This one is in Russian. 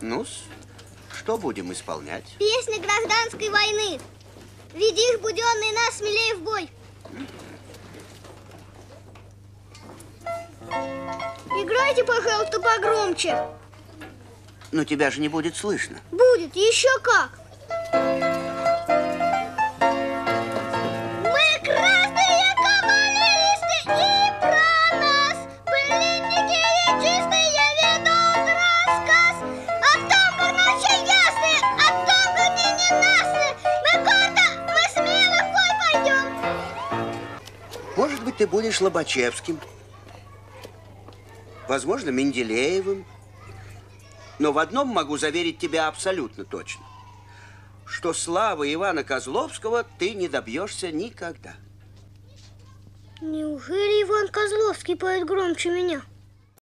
Ну, что будем исполнять? Песня гражданской войны. Ведишь, буденный нас, смелее в бой. Играйте, пожалуйста, погромче. Но тебя же не будет слышно. Будет, еще как. Мы красные кавалеристы, и про нас пыльники чистые ведут рассказ. О том, как ночи ясные, о том, как дни ненастные. Мы гордо, мы смело в бой пойдем. Может быть, ты будешь Лобачевским. Возможно, Менделеевым. Но в одном могу заверить тебя абсолютно точно, что славы Ивана Козловского ты не добьешься никогда. Неужели Иван Козловский поет громче меня?